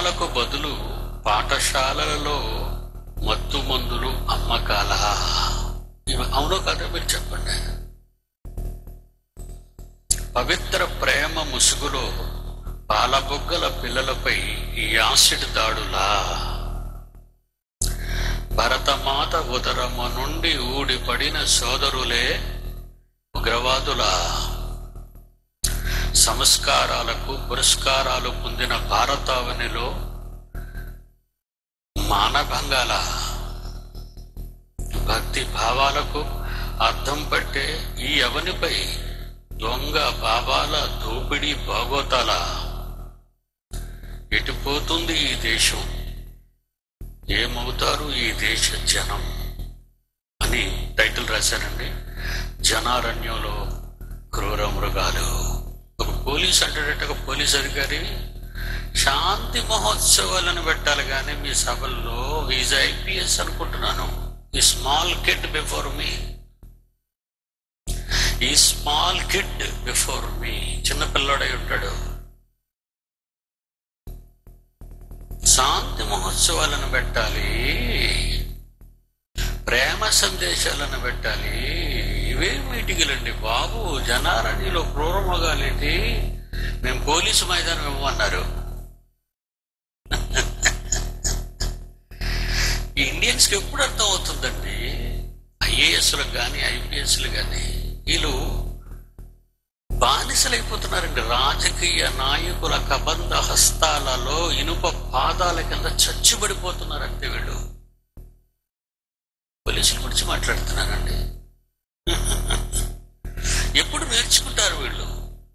సినిమాలకు బదులు పాఠశాలలలో మత్తు మందులు అమ్మకాల. ఇవి అవునో కదా మీరు చెప్పండి. పవిత్ర ప్రేమ ముసుగులో పాలబొగ్గల పిల్లలపై యాసిడ్ దాడులా, భరతమాత ఉదరమ నుండి ఊడిపడిన సోదరులే ఉగ్రవాదుల, సంస్కారాలకు పురస్కారాలు పొందిన భారతావనిలో మానభంగాల, భక్తి భావాలకు అర్థం పట్టే ఈ అవనిపై దొంగ బాబాల దోపిడీ బాగోతాల. ఎటుపోతుంది ఈ దేశం, ఏమవుతారు ఈ దేశ జనం అని టైటిల్ రాశానండి. జనారణ్యంలో క్రూర మృగాలు. ఒక పోలీస్ అంటాడట, ఒక పోలీస్ అధికారి, శాంతి మహోత్సవాలను పెట్టాలి కానీ మీ సభల్లో ఈజ్ ఐపీఎస్ అనుకుంటున్నాను. ఈ స్మాల్ కిడ్ బిఫోర్ మీ, ఈ స్మాల్ కిడ్ బిఫోర్ మీ, చిన్నపిల్లాడై ఉంటాడు. శాంతి మహోత్సవాలను పెట్టాలి, ప్రేమ సందేశాలను పెట్టాలి. ఇవే మీటింగులండి బాబు. జనారణ్యంలో క్రూరమగాలేంటి, మేము పోలీసు మైదానం ఇవ్వమన్నారు. ఇండియన్స్కి ఎప్పుడు అర్థం అవుతుందండి, ఐఏఎస్లకు కానీ ఐపీఎస్లు కానీ వీళ్ళు బానిసలైపోతున్నారండి. రాజకీయ నాయకుల కబంధ హస్తాలలో ఇనుప పాదాల కింద చచ్చిబడిపోతున్నారంటే వీళ్ళు. పోలీసుల గురించి మాట్లాడుతున్నానండి. ఎప్పుడు నేర్చుకుంటారు వీళ్ళు?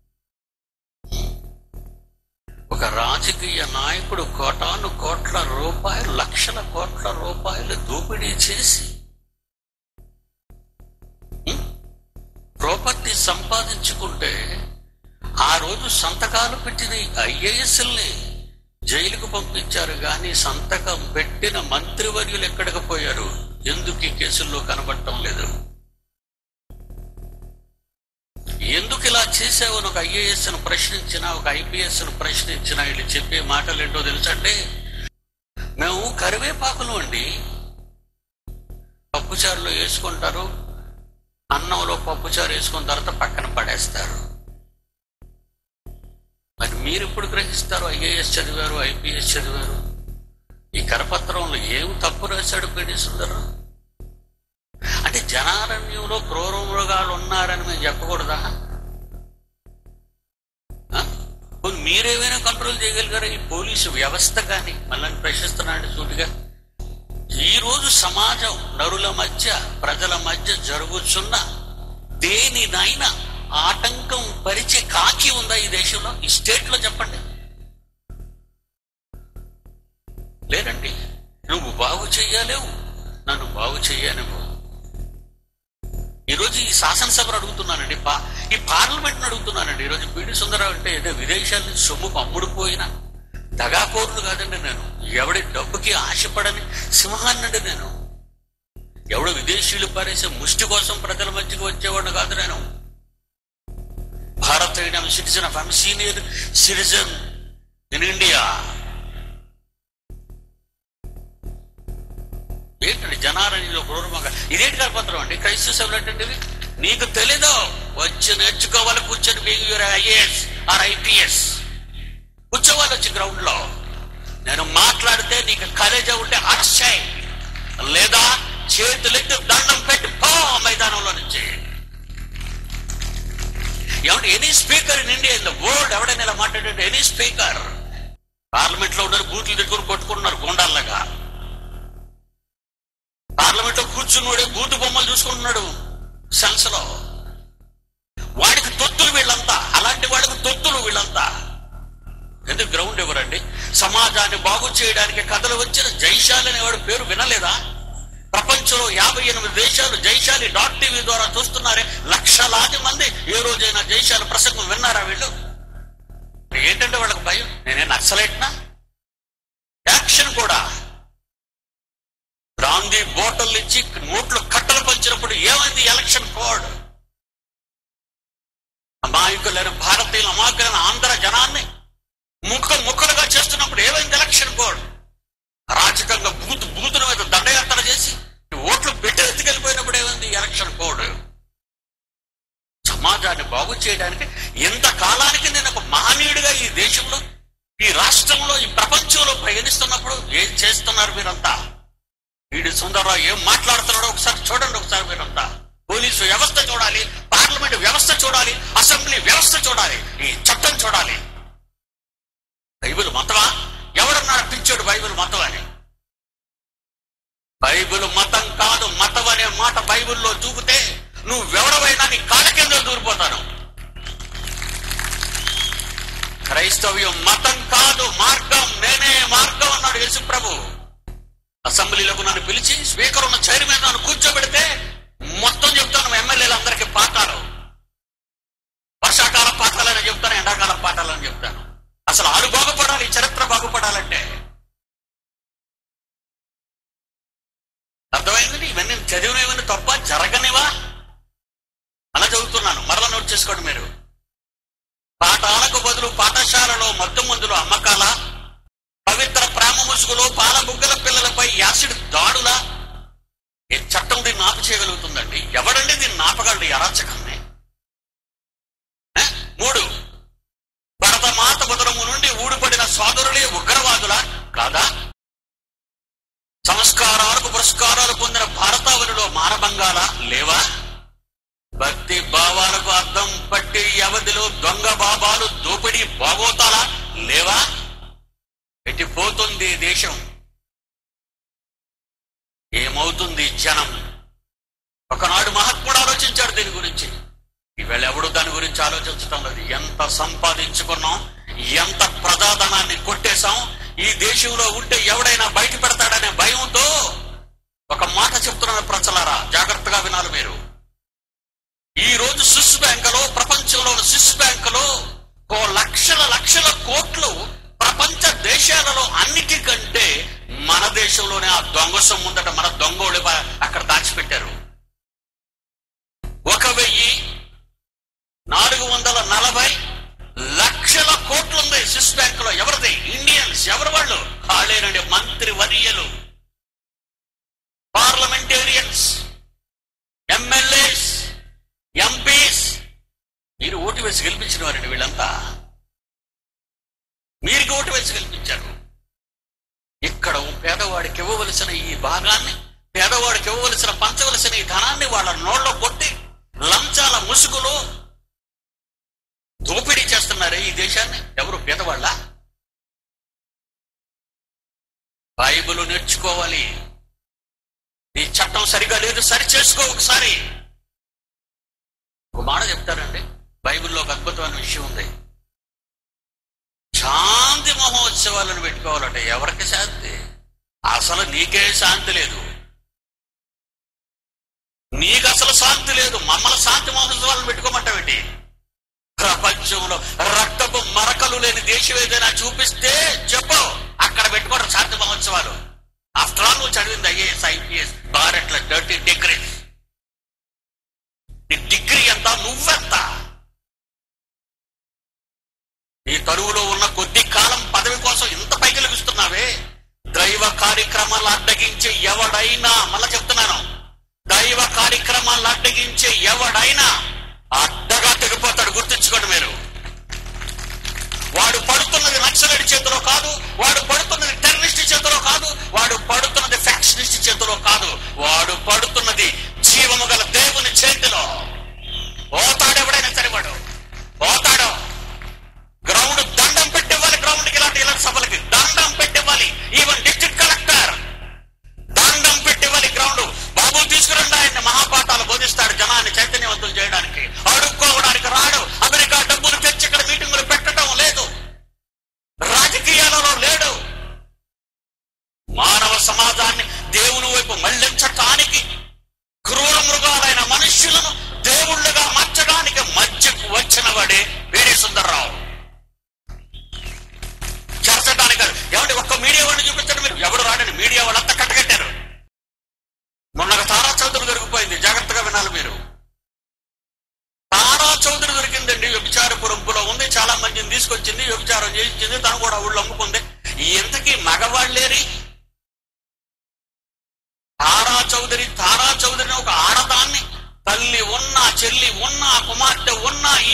ఒక రాజకీయ నాయకుడు కోటాను కోట్ల రూపాయలు, లక్షల కోట్ల రూపాయలు దోపిడీ చేసి ప్రాపర్టీ సంపాదించుకుంటే ఆ రోజు సంతకాలు పెట్టిన ఐఏఎస్ఎల్ని జైలుకు పంపించారు. కానీ సంతకం పెట్టిన మంత్రివర్యులు ఎక్కడికి పోయారు? ఎందుకు ఈ కేసుల్లో కనబడటం లేదు? ఎందుకు ఇలా చేసావని ఒక ఐఏఎస్ను ప్రశ్నించినా, ఒక ఐపీఎస్ను ప్రశ్నించినా వీళ్ళు చెప్పే మాటలు ఏంటో తెలుసండి. మేము కరివేపాకులు అండి, పప్పుచారులో వేసుకుంటారు, అన్నంలో పప్పుచారు వేసుకున్న తర్వాత పక్కన పడేస్తారు. మరి మీరు ఎప్పుడు గ్రహిస్తారు ఐఏఎస్ చదివారు, ఐపీఎస్ చదివారు? ఈ కరపత్రంలో ఏం తప్పు రాశాడు పిడి సుందరం? అంటే జనారణ్యంలో క్రూర మృగాలు ఉన్నారని మేము చెప్పకూడదా? మీరేమైనా కంట్రోల్ చేయగలిగారా ఈ పోలీసు వ్యవస్థ? కానీ మళ్ళీ ప్రశ్నిస్తున్నాడు సూటిగా. ఈ రోజు సమాజం నరుల మధ్య, ప్రజల మధ్య జరుగుతున్న దేనినైనా ఆటంకం పరిచే కాకి ఉందా ఈ దేశంలో, ఈ స్టేట్ లో? చెప్పండి. లేదండి. నువ్వు బాగు చెయ్యలేవు, నన్ను బాగు చెయ్యలేవు. ఈరోజు ఈ శాసనసభను అడుగుతున్నానండి, ఈ పార్లమెంట్ను అడుగుతున్నానండి. ఈరోజు పిడి సుందరరావు అంటే ఏదో విదేశాల నుంచి సొమ్ముకు అమ్ముడుపోయిన దగాకోరును కాదండి నేను. ఎవడి డబ్బుకి ఆశపడని సింహాన్నండి నేను. ఎవడో విదేశీయులు పారేసే ముష్టి కోసం ప్రజల మధ్యకి వచ్చేవాడిని కాదు నేను. భారతీయ citizen of I'm senior citizen in India. ఏంటండి జనారణ్యంలో క్రూరమగా? ఇదేంటి కరపత్రం అండి? క్రైస్తవ సభలు అంటే నీకు తెలీదో? వచ్చి నేర్చుకోవాలి, కూర్చొని being your IAS or IPS కూర్చోవాలి వచ్చి గ్రౌండ్ లో. నేను మాట్లాడితే నీకు కలేజా ఉంటే అరెస్ట్ చేయి, లేదా చేతులెత్తి దండం పెట్టి పో మైదానంలో నుంచి. ఎవరు any speaker in India in the world ఎవడైనా ఇలా మాట్లాడే? Any speaker. పార్లమెంట్ లో ఉన్నారు, బూతులు తిట్టుకుని కొట్టుకుంటున్నారు గుండాల్లాగా. పార్లమెంట్ లో కూర్చున్నాడే బూతు బొమ్మలు చూసుకుంటున్నాడు సెన్స్ లో. వాడికి తొత్తులు వీళ్ళంతా, అలాంటి వాడికి తొత్తులు వీళ్ళంతా. ఎందుకు గ్రౌండ్ ఎవరండి? సమాజాన్ని బాగు చేయడానికి కథలు వచ్చిన జైశాలి అనేవాడు పేరు వినలేదా? ప్రపంచంలో 58 దేశాలు జైశాలి .tv ద్వారా చూస్తున్నారే. లక్షలాది మంది ఏ రోజైనా జైశాలి ప్రసంగం విన్నారా వీళ్ళు? ఏంటంటే వాళ్ళకి భయం? నేనే నక్సలైట్నా? యాక్షన్ కూడా. బ్రాందీ బోటల్ ఇచ్చి నోట్లు కట్టలు పంచినప్పుడు ఏమైంది ఎలక్షన్ కోడ్? అమాయకులైన భారతీయుల అమాయకులైన ఆంధ్ర జనాన్ని ముక్కలుగా చేస్తున్నప్పుడు ఏమైంది ఎలక్షన్ బాగు చేయడానికి ఇంత కాలానికి నేను ఒక మహనీయుడిగా ఈ దేశంలో, ఈ రాష్ట్రంలో, ఈ ప్రపంచంలో ప్రయాణిస్తున్నప్పుడు ఏం చేస్తున్నారు మీరంతా? వీడి సుందరరావు ఏం మాట్లాడుతున్నాడో ఒకసారి చూడండి. ఒకసారి మీరంతా పోలీసు వ్యవస్థ చూడాలి, పార్లమెంట్ వ్యవస్థ చూడాలి, అసెంబ్లీ వ్యవస్థ చూడాలి, ఈ చట్టం చూడాలి. బైబిల్ మతమా? ఎవడన్నాడు పిచ్చాడు బైబిల్ మతం అని? బైబిల్ మతం కాదు. మతం అనే మాట బైబిల్లో చూపితే నువ్వెవడవైనా నీ కాళ్ళ కింద దూరిపోతాను. క్రైస్తవ్యం మతం కాదు, మార్గం. నేనే మార్గం అన్నాడు యేసు ప్రభు. అసెంబ్లీలకు నన్ను పిలిచి స్పీకర్ ఉన్న చైర్ మీద నన్ను కూర్చోబెడితే మొత్తం చెప్తాను. ఎమ్మెల్యేలందరికీ పాఠాలు, వర్షాకాల పాఠాలని చెప్తాను, ఎండాకాల పాఠాలని చెప్తాను. అసలు ఆడు బాగుపడాలి, చరిత్ర బాగుపడాలంటే. అర్థమైంది? ఇవన్నీ చదివినవన్నీ తప్ప, జరగనివా అలా చదువుతున్నాను. మరలా నోట్ చేసుకోండి మీరు. పాఠాలకు బదులు పాఠశాలలో మత్తు మందులు అమ్మకాల, పవిత్ర ప్రేమ ముసుగులో పాల బుగ్గల పిల్లలపై యాసిడ్ దాడులా? ఈ చట్టం దీన్ని ఆపు చేయగలుగుతుందండి? ఎవడండి దీన్ని ఆపగలడు ఈ అరాచకాన్ని? 3, భరతమాత ఉదరము నుండి ఊడిపడిన సోదరులే ఉగ్రవాదులా కాదా? సంస్కారాలకు పురస్కారాలు పొందిన భారతావనిలో మానభంగాలా లేవా? భక్తి భావాలకు అర్థం పట్టి వ్యవధిలో దొంగ బాబాలు దోపిడీ బాగోతాలా లేవా? పెట్టిపోతుంది దేశం. ఏమవుతుంది జనం? ఒకనాడు మహాత్ముడు ఆలోచించాడు దీని గురించి. ఈవేళ ఎవడు దాని గురించి ఆలోచించటం లేదు. ఎంత సంపాదించుకున్నాం, ఎంత ప్రజాధనాన్ని కొట్టేశాం. ఈ దేశంలో ఉంటే ఎవడైనా బయట పెడతాడనే భయంతో ఒక మాట చెప్తున్నాను ప్రజలారా, జాగ్రత్తగా వినాలి మీరు. ఈ రోజు స్విస్ బ్యాంకులో, ప్రపంచంలో స్విస్ బ్యాంకులో లక్షల కోట్లు ప్రపంచ దేశాలలో అన్నిటికంటే మన దేశంలోనే ఆ దొంగ సొమ్ము ఉందట. మన దొంగోళ్ళు అక్కడ దాచిపెట్టారు. 1,440 లక్షల కోట్లు ఉంది స్విస్ బ్యాంక్ లో. ఎవరిది? ఇండియన్స్. ఎవరు వాళ్ళు? వాళ్ళేనండి మంత్రి వర్యులు, పార్లమెంటేరియన్స్, ఎమ్మెల్యేస్, ఎంపీస్. మీరు ఓటు వేసి గెలిపించిన వారండి వీళ్ళంతా. మీరు ఓటు వేసి గెలిపించారు. ఇక్కడ పేదవాడికి ఇవ్వవలసిన ఈ భాగాన్ని, పేదవాడికి ఇవ్వవలసిన, పంచవలసిన ఈ ధనాన్ని వాళ్ళ నోళ్ళలో కొట్టి లంచాల ముసుగులో దోపిడీ చేస్తున్నారే ఈ దేశాన్ని. ఎవరు? పేదవాళ్ళ? బైబిల్ నేర్చుకోవాలి. ఈ చట్టం సరిగా లేదు, సరి చేసుకో ఒకసారి. ఒక మాట చెప్తారండి, బైబిల్లో ఒక అద్భుతమైన విషయం ఉంది. శాంతి మహోత్సవాలను పెట్టుకోవాలంటే ఎవరికి శాంతి? అసలు నీకే శాంతి లేదు. నీకు అసలు శాంతి లేదు. మమ్మల్ని శాంతి మహోత్సవాలను పెట్టుకోమంటావేంటి? ప్రపంచంలో రక్తపు మరకలు లేని దేశం ఏదైనా చూపిస్తే చెప్పు, అక్కడ పెట్టుకోవడం శాంతి మహోత్సవాలు. ఆఫ్టర్ ఆల్ నువ్వు చదివింది IAS, IPS, బారెట్ల డర్టీ డిగ్రీస్. నీ డిగ్రీ ఎంత, నువ్వెంత? ఈ తరువులో ఉన్న కొద్ది కాలం పదవి కోసం ఇంత పైకిలిగిస్తున్నావే. దైవ కార్యక్రమాలు అడ్డగించే ఎవడైనా, మళ్ళా చెప్తున్నాను, దైవ కార్యక్రమాలు అడ్డగించే ఎవడైనా అడ్డగా తెగిపోతాడు. గుర్తుంచుకోండి మీరు. వాడు పడుతున్నది నక్సలైట్ చేతిలో కాదు, వాడు పడుతున్నది టెర్రరిస్ట్ చేతిలో కాదు, వాడు పడుతున్నది ఫ్యాక్షనిస్ట్ చేతిలో కాదు, వాడు పడుతున్నది జీవము గల దేవుని చేతిలో. పోతాడు ఎవడైనా సరే, వాడు పోతాడు. గ్రౌండ్ దండం పెట్టివ్వాలి. గ్రౌండ్కి ఇలాంటి సభలకి దండం పెట్టివ్వాలి. ఈవెన్ డిస్ట్రిక్ట్ కలెక్టర్ దండం పెట్టివ్వాలి. గ్రౌండ్ బాబు తీసుకురండి, ఆయన మహాపాఠాలు బోధిస్తాడు జనాన్ని చైతన్యవంతులు చేయడానికి. అడుక్కోవడానికి రాడు. అమెరికా డబ్బులు తెచ్చి ఇక్కడ మీటింగులు పెట్టడం లేదు. రాజకీయాలలో లేడు. మానవ సమాజాన్ని దేవుని వైపు మళ్లించటానికి, క్రూర మృగాలైన మనుష్యులను దేవుళ్ళుగా మార్చడానికి మధ్యకు వచ్చిన వాడే వీరి సుందర్రావు. చేర్చడానికి ఏమంటే ఒక్క మీడియా వాడిని చూపించండి మీరు. ఎవడు రాడని మీడియా వాళ్ళంతా కట్టగట్టారు. మొన్న తారా చౌదరి దొరికిపోయింది. జాగ్రత్తగా వినాలి మీరు. తారా చౌదరి దొరికిందండి. వ్యభిచారపురంపులో ఉంది. చాలా మందిని తీసుకొచ్చింది, వ్యభిచారం చేయించింది. తను కూడా ఊళ్ళో అమ్ముకుంది. ఎంతకీ మగవాళ్ళేరి? తారా చౌదరిని ఒక ఆడదాన్ని, తల్లి ఉన్నా, చెల్లి ఉన్నా, కుమార్తె ఉన్నా, ఈ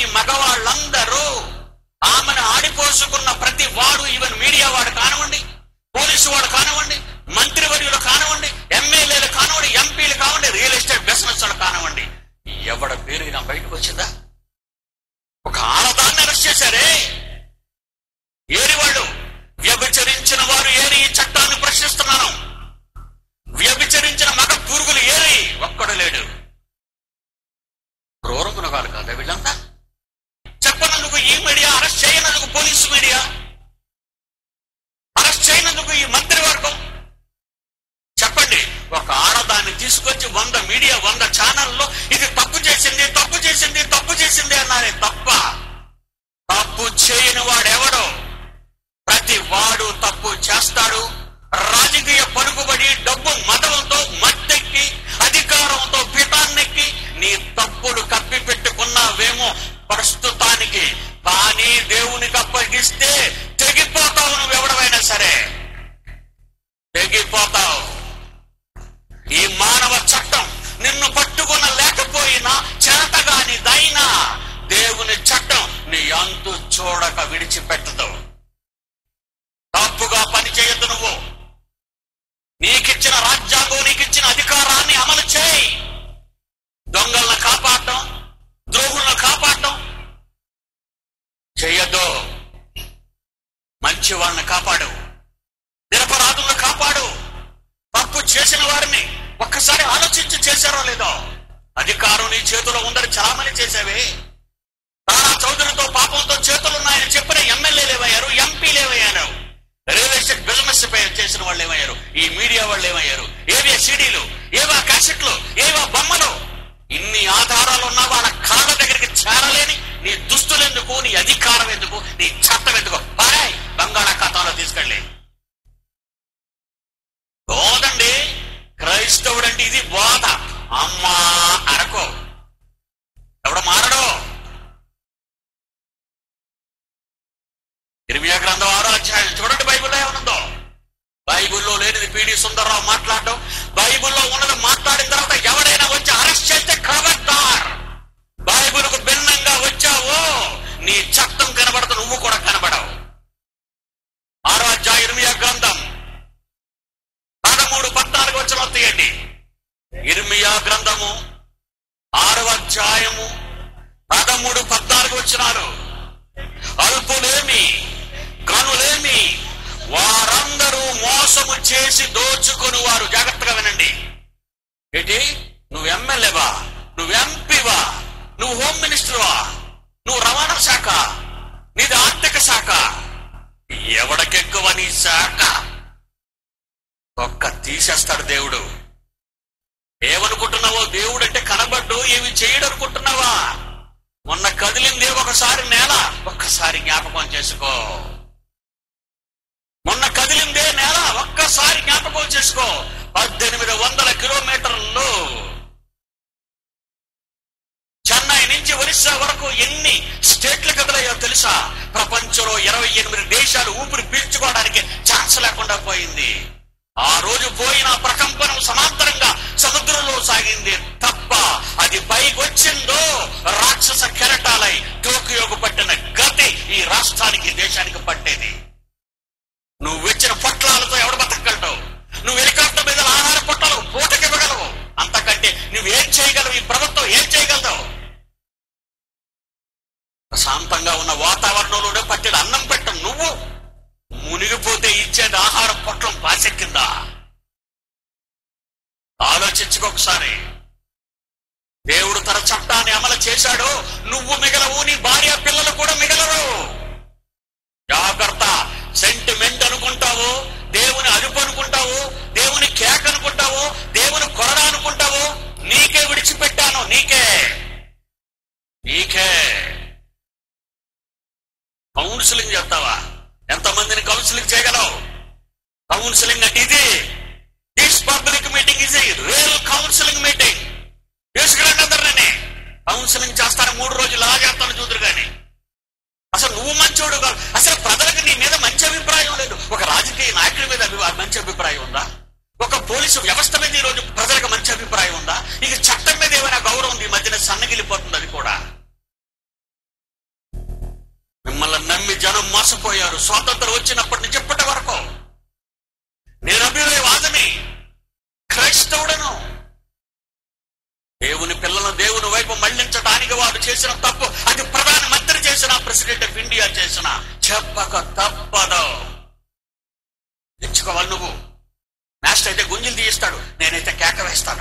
తీసుకొచ్చి 100 మీడియా 100 ఛానల్లో ఇది తప్పు చేసింది తప్పు చేసింది తప్పు చేసింది అన్నారే తప్ప తప్పు చేయని వాడెవడో? ప్రతి వాడు తప్పు చేస్తాడు. రాజకీయ పలుకుబడి, డబ్బు మతంతో మత్తెక్కి, అధికారంతో పీఠాన్నెక్కి నీ తప్పులు కప్పి పెట్టుకున్నావేమో ప్రస్తుతానికి. కానీ దేవునికి అప్పగిస్తే తెగిపోతావు. నువ్వెవడమైనా సరే తెగిపోతావు. ఈ మానవ చట్టం నిన్ను పట్టుకున్న లేకపోయినా చేతగానిదైనా దేవుని చట్టం నీ అంతు చూడక విడిచిపెట్టదు. తప్పుగా పని చేయొద్దు. నువ్వు నీకిచ్చిన రాజ్యాంగం, నీకిచ్చిన అధికారాన్ని అమలు చేయి. దొంగలను కాపాడటం, ద్రోహులను కాపాడటం చేయొద్దు. మంచి వాళ్ళని కాపాడు, నిరపరాధులను కాపాడు. తప్పు చేసిన వారిని ఒక్కసారి ఆలోచించి చేశారో లేదో. అధికారం నీ చేతిలో ఉందని చలామణి చేసావే. తారా చౌదరితో పాపంతో చేతులున్నాయని చెప్పిన ఎమ్మెల్యేలేమయ్యారు, ఎంపీలేమయ్యారు, రియల్ ఎస్టేట్ బిజినెస్ చేసిన వాళ్ళు ఏమయ్యారు, ఈ మీడియా వాళ్ళు ఏమయ్యారు, ఏవే సీడీలు, ఏవా క్యాసెట్లు, ఏవా బొమ్మలు. ఇన్ని ఆధారాలు ఉన్నా వాళ్ళ కాళ్ళ దగ్గరికి చేరలేని నీ దుస్తులు ఎందుకు, నీ అధికారం ఎందుకు, నీ చట్టం ఎందుకు? పారాయ్, బంగాళాఖాతంలో తీసుకెళ్ళి. బోధండి క్రైస్తవుడండి, ఇది బోధ. అమ్మా అరకో, ఎవడ మారడో. ఇర్మియా గ్రంథం 6వ అధ్యాయం చూడండి. బైబిల్లో ఏమనుందో? బైబిల్లో లేనిది పీడి సుందరరావు మాట్లాడడం, బైబిల్లో ఉన్నది మాట్లాడిన తర్వాత ఎవడైనా వచ్చి అరెస్ట్ చేస్తే ఖబర్దార్. బైబిల్కు భిన్నంగా వచ్చావో నీ చట్టం కనబడదు, నువ్వు కూడా కనబడవు. 6వ అధ్యాయం ఇర్మియా గ్రంథం 13-14 వచనం తీయండి. ఇర్మియా గ్రంథము 6వ అధ్యాయము 13-14 వచనాలు. అల్పులేమి గనులేమి వారందరూ మోసము చేసి దోచుకుని వారు. జాగ్రత్తగా వినండి. ఏంటి? నువ్వు ఎమ్మెల్యేవా, నువ్వు ఎంపీవా, నువ్వు హోమ్ మినిస్టర్వా, నువ్వు రవాణా శాఖ, నీది ఆర్థిక శాఖ, ఎవడకెక్కువ నీ శాఖ? ఒక్క తీసేస్తాడు దేవుడు. ఏమనుకుంటున్నావో? దేవుడు అంటే కనబడ్డు ఏమి చేయడు అనుకుంటున్నావా? మొన్న కదిలిందే ఒకసారి నేల, ఒక్కసారి జ్ఞాపకం చేసుకో. మొన్న కదిలిందే నేల, ఒక్కసారి జ్ఞాపకం చేసుకో. 1800 కిలోమీటర్లు చెన్నై నుంచి ఒరిస్సా వరకు ఎన్ని స్టేట్లు కదలయ్యో తెలుసా? ప్రపంచంలో 28 దేశాలు ఊపిరి పీల్చుకోవడానికి ఛాన్స్ లేకుండా పోయింది. ఆ రోజు పోయిన ప్రకంపనం సమాంతరంగా సముద్రంలో సాగింది తప్ప అది పైకి వచ్చిందో రాక్షస కెరటాలై టోకియోకు పట్టిన గతి ఈ రాష్ట్రానికి, దేశానికి పట్టేది. నువ్వు వచ్చిన పొట్లాలతో ఎవడు బతకగలవు? నువ్వు హెలికాప్టర్ మీద ఆహార పొట్లాలకు పూటకివ్వగలవు. అంతకంటే నువ్వేం చేయగలవు? ఈ ప్రభుత్వం ఏం చేయగలదు? ప్రశాంతంగా ఉన్న వాతావరణంలోనే పట్టిన అన్నం పెట్టం నువ్వు మునిగిపోతే ఇచ్చేది ఆహార పొట్లం పాసెక్కిందా? ఆలోచించుకోకసారి. దేవుడు తన చట్టాన్ని అమలు చేశాడో నువ్వు మిగలవు, నీ భార్య పిల్లలు కూడా మిగలరు. జాగ్రత్త. సెంటిమెంట్ అనుకుంటావు, దేవుని అదుపు అనుకుంటావు, దేవుని కేక్ అనుకుంటావు, దేవుని కొరడ అనుకుంటావు. నీకే విడిచిపెట్టాను, నీకే కౌన్సిలింగ్ చేస్తావా? ఎంతమందిని కౌన్సిలింగ్ చేయగలవు? కౌన్సిలింగ్ అంటే ఇది. This public meeting is a real counselling meeting. తీసుకురండి అందరినీ. కౌన్సిలింగ్ చేస్తాను 3 రోజులు ఆగేస్తాను చూదురు కానీ అసలు నువ్వు మంచోడు కాదు. అసలు ప్రజలకు నీ మీద మంచి అభిప్రాయం లేదు. ఒక రాజకీయ నాయకుడి మీద మంచి అభిప్రాయం ఉందా? ఒక పోలీసు వ్యవస్థ మీద ఈ రోజు ప్రజలకు మంచి అభిప్రాయం ఉందా? ఇక చట్టం మీద ఏమైనా గౌరవం ఉంది? ఈ మధ్యన సన్నగిలిపోతుంది అది కూడా. మిమ్మల్ని నమ్మి జనం మోసపోయారు. స్వాతంత్రం వచ్చినప్పటి నుంచి ఇప్పటి వరకు నేను అభిప్రాయవాదిని, క్రైస్తవుడను. దేవుని పిల్లలను దేవుని వైపు మళ్లించడానికి వారు చేసిన తప్పు. అది ప్రధానమంత్రి చేసిన, ప్రెసిడెంట్ ఆఫ్ ఇండియా చేసిన, చెప్పక తప్పదు. తెచ్చుకోవాలి నువ్వు. మాస్టర్ అయితే గుంజులు తీయిస్తాడు, నేనైతే కేక వేస్తాను.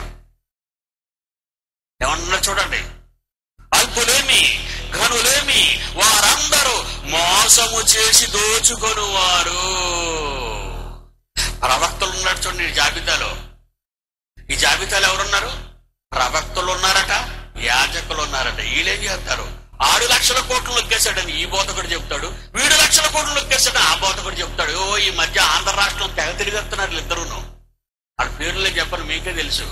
ఏమన్నా చూడండి. అల్పులేమి ఘనులేమి వారందరూ మోసము చేసి దోచుకొనువారు. ప్రవక్తలు ఉన్నారు చూడండి ఈ జాబితాలో. ఈ జాబితాలో ఎవరు వీళ్ళేం చేస్తారు, 6 లక్షల కోట్లు లొక్కేశాడని ఈ బోధకుడు చెప్తాడు, 7 లక్షల కోట్లు లొక్కేశాడని ఆ బోధకుడు చెప్తాడు. ఈ మధ్య ఆంధ్ర రాష్ట్రం తెగ తిరిగేస్తున్నారు ఇద్దరును. వాళ్ళ పేర్లే చెప్పను, మీకే తెలుసు,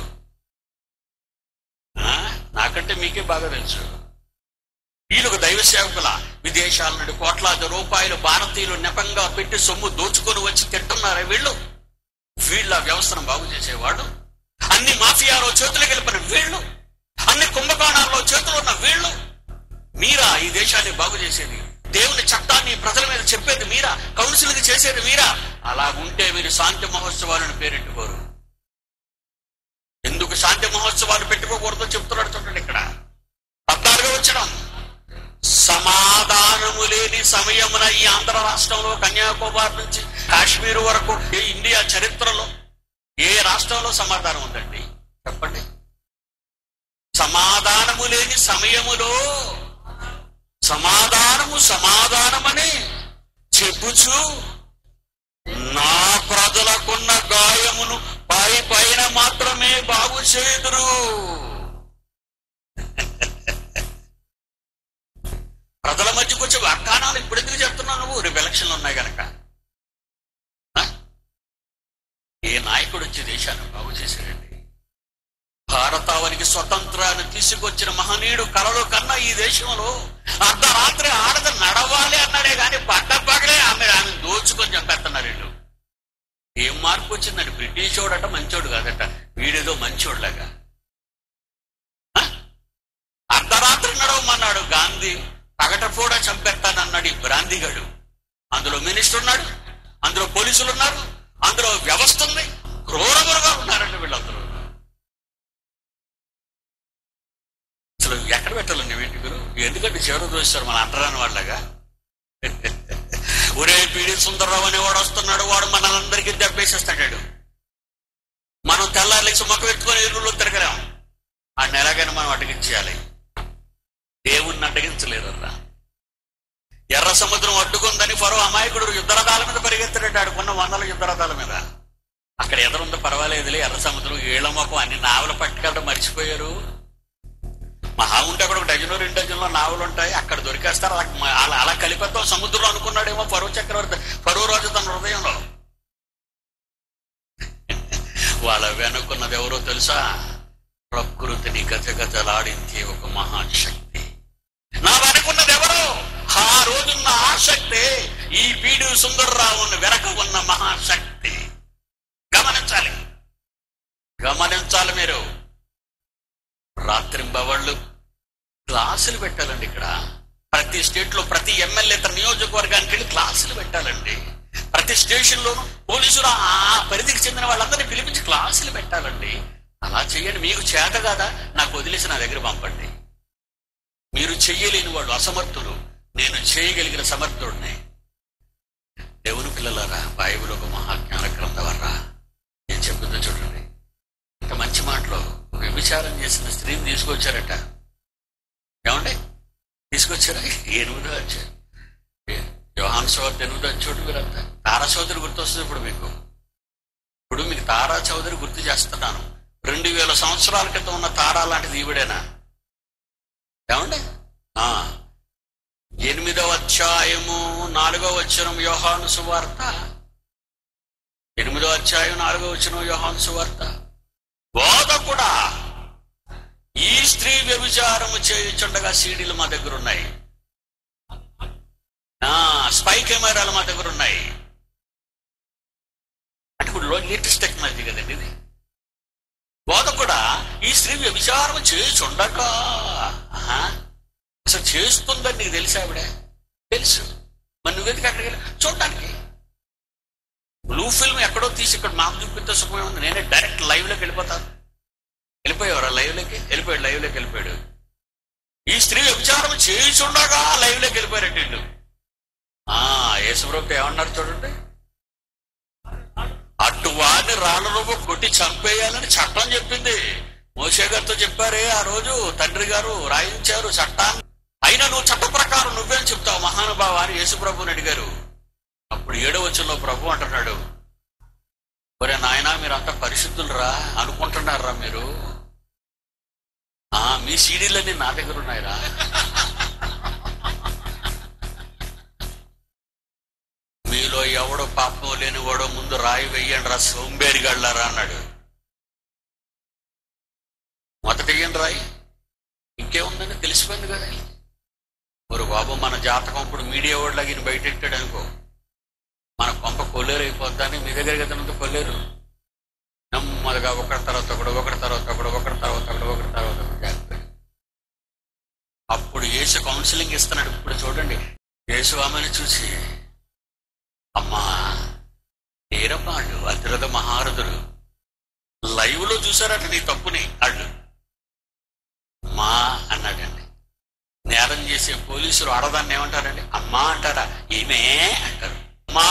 నాకంటే మీకే బాగా తెలుసు. వీళ్ళకు దైవ సేవకుల విదేశాల నుండి కోట్లాది రూపాయలు భారతీయులు నెపంగా పెట్టి సొమ్ము దోచుకొని వచ్చి తింటున్నారే వీళ్ళు. వీళ్ళ వ్యవస్థను బాగు చేసేవాడు, అన్ని మాఫియాలో చేతులు గెలిపిన వీళ్ళు, అన్ని కుంభకోణాల్లో చేతులు ఉన్న వీళ్ళు. మీరా ఈ దేశాన్ని బాగు చేసేది? దేవుని చట్టాన్ని ప్రజల మీద చెప్పేది మీరా? కౌన్సిలింగ్ చేసేది మీరా? అలాగుంటే మీరు శాంతి మహోత్సవాలను పేరెట్టుకోరు. ఎందుకు శాంతి మహోత్సవాలు పెట్టుకోకూడదో చెప్తున్నాడు చూడండి ఇక్కడ 14వ వచనం. సమాధానము లేని సమయమున ఈ ఆంధ్ర రాష్ట్రంలో కన్యాకుమారి నుంచి కాశ్మీర్ వరకు ఇండియా చరిత్రలో ఏ రాష్ట్రంలో సమాధానం ఉందండి చెప్పండి? సమాధానము లేని సమయములో సమాధానమని చెప్పుచు నా ప్రజలకున్న గాయమును పైన మాత్రమే బాగు చేయుదురు. ప్రజల మధ్యకు వచ్చే వాగ్దానాలు ఇప్పుడు ఎందుకు చెప్తున్నావు నువ్వు? రేపు ఎలక్షన్లు ఉన్నాయి కనుక. ఏ నాయకుడు వచ్చి దేశాన్ని బాగు చేశాడండి? భారతావనికి స్వతంత్రాన్ని తీసుకొచ్చిన మహనీయుడు కలలో కన్నా ఈ దేశంలో అర్ధరాత్రి ఆడద నడవాలి అన్నాడే కానీ పట్టపగలే ఆమె దోచుకొని చంపేస్తున్నారు వీళ్ళు. ఏం మార్పు వచ్చిందండి? బ్రిటిష్ వాడట మంచోడు కాదట, వీడేదో మంచోడులాగా. అర్ధరాత్రి నడవమన్నాడు గాంధీ, పగటపూడ చంపేస్తానన్నాడు ఈ బ్రాంతిగాడు. అందులో మినిస్టర్ ఉన్నాడు, అందులో పోలీసులు ఉన్నారు, అందులో వ్యవస్థ ఉంది, క్రూరములుగా ఉన్నారండి వీళ్ళందరూ. అసలు ఎక్కడ పెట్టాలండి వీటికి? ఎందుకంటే చివరి దోస్తారు మన అంటరాని వాళ్ళగా. ఒరే పీడి సుందరరావు అనేవాడు వస్తున్నాడు, వాడు మనలందరికీ దెబ్బేసేస్తాడు. మనం తెల్లారులేసి మొక్క పెట్టుకొని ఎరువులో తిరగరాం. వాడిని ఎలాగైనా మనం అడ్డగించేయాలి. దేవుణ్ణి అడ్డగించలేదన్నా. ఎర్ర సముద్రం అడ్డుకుందని ఫరో అమాయకుడు యుద్ధరథాల మీద పరిగెత్తాడు. ఆడుకున్న 100 యుద్ధరథాల మీద. అక్కడ ఎదురుందో పర్వాలేదులే, ఎర్ర సముద్రం ఏళ్ల మొక్కం అన్ని నావలు పట్టుకెళ్ళడం మర్చిపోయారు. మహా ఉంటే అక్కడ 1 డజను 2 డజన్లో నావలు ఉంటాయి, అక్కడ దొరికేస్తారు. అలా కలిపేద్దాం సముద్రంలో అనుకున్నాడేమో ఫరో చక్రవర్తి, ఫరో రాజు తన హృదయంలో. వాళ్ళ వెనుకున్నది ఎవరో తెలుసా? ప్రకృతిని గజగజలాడించే ఒక మహాశక్తి. నా వెనుకున్నది ఎవరో? ఆ రోజున్న ఆసక్తి ఈ పీడి సుందరరావుని వెనక ఉన్న మహాశక్తి. గమనించాలి మీరు. రాత్రింబవళ్ళు క్లాసులు పెట్టాలండి. ఇక్కడ ప్రతి స్టేట్ లో ప్రతి ఎమ్మెల్యే తన నియోజకవర్గానికి వెళ్ళి క్లాసులు పెట్టాలండి. ప్రతి స్టేషన్ లోను పోలీసులు ఆ పరిధికి చెందిన వాళ్ళందరినీ పిలిపించి క్లాసులు పెట్టాలండి. అలా చెయ్యండి. మీకు చేత కదా, నాకు వదిలేసి నా దగ్గర పంపండి. మీరు చెయ్యలేని వాళ్ళు అసమర్థులు, నేను చేయగలిగిన సమర్థుడిని. దేవుని పిల్లలారా, బైబిల్ ఒక మహాజ్ఞాన గ్రంథవర్రా. నేను చెప్తుందో చూడండి. ఇంత మంచి మాటలో వ్యభిచారం చేసిన స్త్రీని తీసుకొచ్చారట. ఏమండి తీసుకొచ్చారా? 8వ అధ్యాయం యోహాను సువార్త 8వ అధ్యాయం మీరంతా. తారా చౌదరి గుర్తొస్తుంది ఇప్పుడు మీకు. ఇప్పుడు మీకు తారా చౌదరి గుర్తు చేస్తున్నాను. 2000 సంవత్సరాల క్రితం ఉన్న తారా లాంటిది ఈవిడేనా? ఏమండి 8వ అధ్యాయము 4వ వచనం యోహాను సువార్త. 8వ అధ్యాయం 4వ వచనం యోహాను సువార్త. బోధకుడా, ఈ స్త్రీ వ్యభిచారము చేయుచుండగా సీడీలు మా దగ్గర ఉన్నాయి, స్పై కెమెరాలు మా దగ్గర ఉన్నాయి. అంటే ఇప్పుడు లేటెస్ట్ టెక్నాలజీ కదండి ఇది. బోధకుడా, ఈ స్త్రీ వ్యభిచారం చేయుచుండగా, అసలు చేస్తుందని నీకు తెలుసా? ఆవిడే తెలుసు. మరి నువ్వెందుకు అక్కడికి వెళ్ళి చూడడానికి? బ్లూ ఫిల్మ్ ఎక్కడో తీసి ఇక్కడ మాకు చూపిస్తే సుఖమే ఉంది. నేనే డైరెక్ట్ లైవ్ లోకి వెళ్ళిపోతాను. వెళ్ళిపోయేవారా లైవ్ లోకి? వెళ్ళిపోయాడు. ఈ స్త్రీ వ్యభిచారం చేయుచుండగా లైవ్ లోకి వెళ్ళిపోయారండి వీళ్ళు. యేసుప్రభు ఏమన్నారు చూడండి. అటువాడిని రాళ్ళ రూప కొట్టి చంపేయాలని చట్టం చెప్పింది. మోషే గారితో చెప్పారే ఆ రోజు, తండ్రి గారు రాయించారు చట్టాన్ని. అయినా నువ్వు చట్ట ప్రకారం నువ్వేం చెప్తావు మహానుభావ అని యేసుప్రభుని అడిగారు. అప్పుడు 7వ వచనంలో ప్రభు అంటున్నాడు, ఒరే నాయనా, మీరంతా పరిశుద్ధులు రా అనుకుంటున్నారా మీరు? మీ సీడీలన్నీ నా దగ్గర ఉన్నాయిరా. మీలో ఎవడో పాపం లేని వాడో ముందు రాయి వెయ్యండి రా సోంబేరిగాళ్ళారా అన్నాడు. మొదట వెయ్యండి రాయి, ఇంకేముందని తెలిసిపోయింది కదా. మరి బాబు మన జాతకం ఇప్పుడు మీడియా వాడు లాగిన బయటెట్టాడు అనుకో, మన కొంప కొల్లేరు అయిపోద్దని మీ దగ్గర కదా కొల్లేరు. నెమ్మదిగా ఒకటి తర్వాత ఒకటి, ఒకటి తర్వాత ఒకటి, ఒకటి తర్వాత ఒకటి, ఒకటి తర్వాత ఒకటి జాగ్రత్త. అప్పుడు యేసు కౌన్సిలింగ్ ఇస్తున్నాడు. ఇప్పుడు చూడండి, యేసు ఆమెను చూసి, అమ్మా నేరపాళ్ళు అతిరథ మహారథులు లైవ్ లో చూసారట నీ తప్పుని. అళ్ళు మా అన్నాడండి. నేరం చేసే పోలీసులు ఆడదాన్ని ఏమంటారండి? అమ్మా అంటారా? ఈమె అంటారు మా.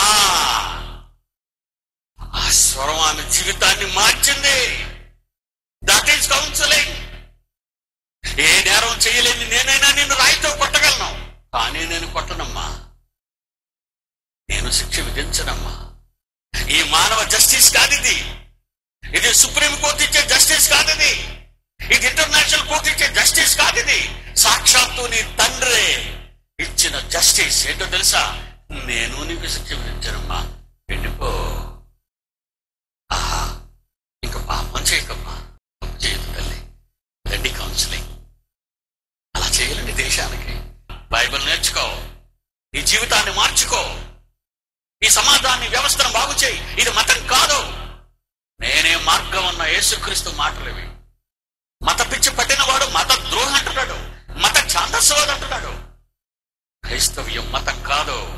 ఆ స్వరం ఆమె జీవితాన్ని మార్చింది. That is counselling. ఏ నేరం చేయలేని నేనైనా నిన్ను రాయితో కొట్టగలను, కానీ నేను కొట్టనమ్మా, నేను శిక్ష విధించనమ్మా. ఈ మానవ జస్టిస్ కాదిది, ఇది సుప్రీం కోర్టు ఇచ్చే జస్టిస్ కాదిది, ఇది ఇంటర్నేషనల్ కోర్టు ఇచ్చే జస్టిస్ కాదిది. సాక్షాత్తు నీ తండ్రే ఇచ్చిన జస్టిస్. ఏంటో తెలుసా? నేను నీకు శిక్ష విధించనమ్మా, వెళ్ళిపో. ఆహా, ఇంకా పాపం చేయకమ్మా, తప్పు చేయదు తల్లి. రండి కౌన్సిలింగ్. అలా చేయాలండి దేశానికి. బైబిల్ నేర్చుకో, నీ జీవితాన్ని మార్చుకో, ఈ సమాజాన్ని వ్యవస్థను బాగు చేయి. ఇది మతం కాదు, నేనే మార్గం అన్న యేసుక్రీస్తు మాటలు ఇవి. మత పిచ్చి పట్టినవాడు మత ద్రోహం అంటున్నాడు, మత ఛాందస్వాడు అంటున్నాడు. క్రైస్తవ్యం మతం కాదు.